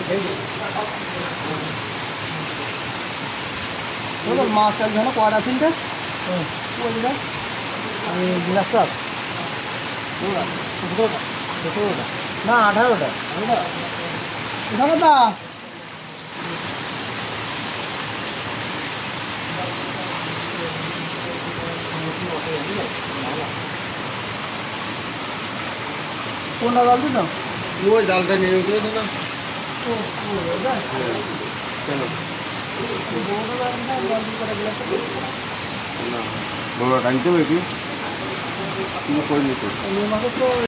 মাছ এক ধরনের কয়টা তিনটে বলটা আমি গ্লাস কাপ না 18টা কোথাও দা কোনটা জাল দিত ওই জালটা নিয়ে গেছে না কেন বড় টাইমতে হবে কি করে নিতে